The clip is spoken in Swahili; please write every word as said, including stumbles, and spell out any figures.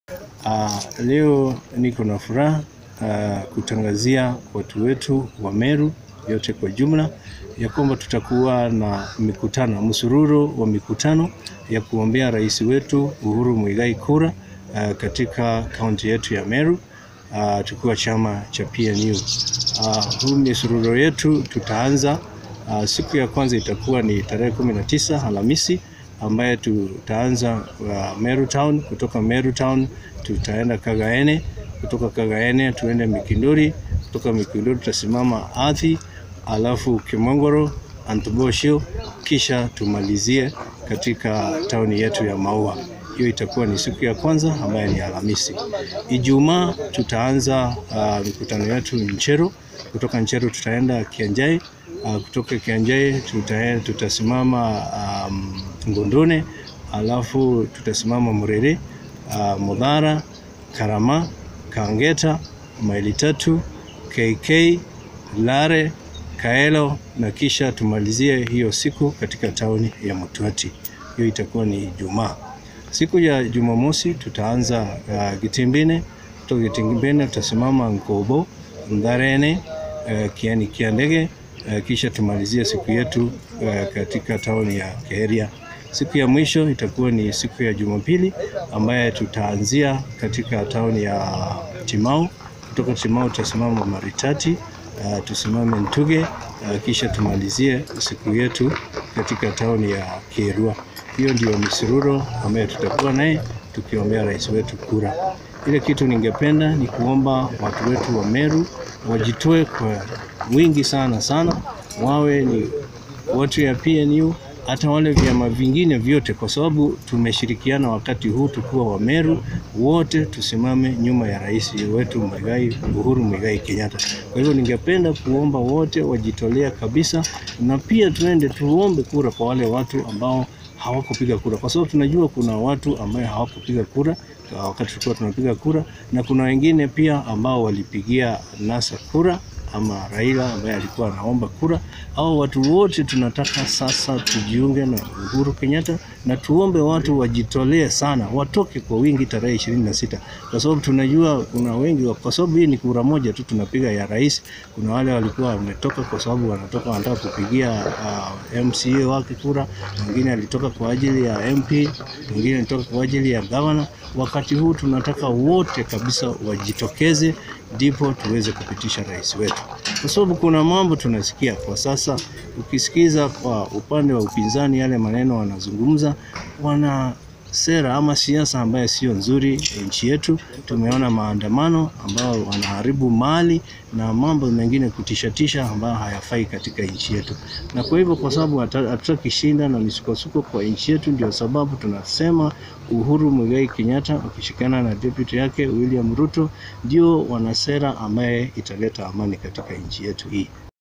Uh, leo niko na furaha uh, kutangazia watu wetu wa Meru yote kwa jumla ya kwamba tutakuwa na mikutano, msururu wa mikutano ya kuombea rais wetu Uhuru Muigai kura uh, katika kaunti yetu ya Meru uh, tukiwa chama cha P N U. Uh, huu misururu yetu tutaanza uh, siku ya kwanza itakuwa ni tarehe kumi na tisa Alhamisi, ambaye tutaanza uh, Meru Town. Kutoka Meru Town tutaenda Kagaene, kutoka Kagaene tuende Mikindori, kutoka Mikindori tutasimama Athi, alafu Kimongoro, Antubosho, kisha tumalizie katika tauni yetu ya Maua. Hiyo itakuwa ni siku ya kwanza ambayo ni Alhamisi. Ijumaa tutaanza uh, mikutano yetu Nchero. Kutoka Nchero tutaenda Kianjai, uh, kutoka Kianjai tutaenda tutasimama um, Ngondone, alafu tutasimama Murere, uh, Mudhara, Karama, Kangeta, Maili Tatu, K K, Lare, Kaelo, na kisha tumalizie hiyo siku katika tauni ya Mutwati. Hiyo itakuwa ni Ijumaa. Siku ya Jumamosi tutaanza uh, Gitimbine. Kutoka Gitimbine tutasimama Nkobo, Ndarene, uh, Kiani Kiandege, uh, kisha tumalizie siku yetu uh, katika tauni ya Kaberia. Siku ya mwisho itakuwa ni siku ya Jumapili, ambaye tutaanzia katika tauni ya Timau. Kutoka Timau tutasimama Maritati, uh, tusimame Ntuge, uh, kisha tumalizie siku yetu katika tauni ya Kierua. Hiyo ndio misururo ambayo tutakuwa naye tukiombea rais wetu kura. Ile kitu ningependa ni kuomba watu wetu wa Meru wajitoe kwa wingi sana sana, wawe ni watu ya P N U, hata wale vyama vingine vyote, kwa sababu tumeshirikiana wakati huu tukiwa wa Meru, wote tusimame nyuma ya rais wetu Muigai, Uhuru Muigai Kenyatta. Kwa hivyo ningependa kuomba wote wajitolea kabisa, na pia tuende tuombe kura kwa wale watu ambao hawakupiga kura, kwa sababu tunajua kuna watu ambao hawakupiga kura wakati tulikuwa tunapiga kura, na kuna wengine pia ambao walipigia NASA kura ama Raila ambaye alikuwa anaomba kura. Hao watu wote tunataka sasa tujiunge na Uhuru Kenyatta, na tuombe watu wajitolee sana, watoke kwa wingi tarehe ishirini na sita, kwa sababu tunajua kuna wengi, kwa sababu hii ni kura moja tu tunapiga ya rais. Kuna wale walikuwa wametoka kwa sababu wanatoka wanataka kupigia uh, M C A wake kura, wengine alitoka kwa ajili ya M P, wengine alitoka kwa ajili ya governor. Wakati huu tunataka wote kabisa wajitokeze, ndipo tuweze kupitisha rais wetu, kwa sababu kuna mambo tunasikia kwa sasa. Ukisikiza kwa upande wa upinzani, yale maneno wanazungumza, wana sera ama siasa ambayo sio nzuri nchi yetu. Tumeona maandamano ambao wanaharibu mali na mambo mengine kutishatisha ambayo hayafai katika nchi yetu. Na kwa hivyo, kwa sababu hatutaki shinda na misukosuko kwa nchi yetu, ndio sababu tunasema Uhuru Muigai Kenyatta ukishikana na deputy yake William Ruto ndio wana sera ambaye italeta amani katika nchi yetu hii.